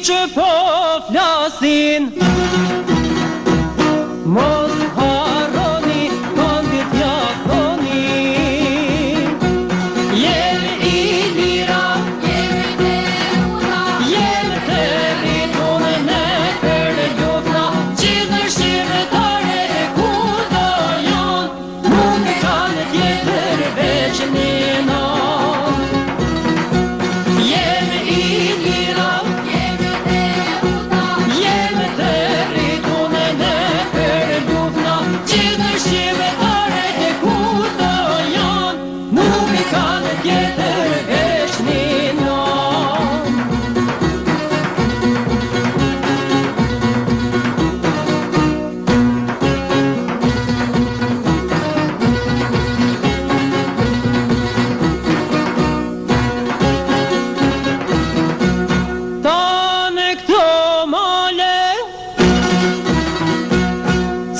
që po flasin, mos harroni këndit jakoni. Jemi i lira, jemi të una, jemi të rritunën e për ljufna, gjithë shqiptare ku do janë, nuk e kanë tjetër veç njëna.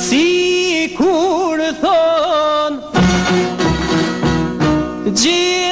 Si kur thon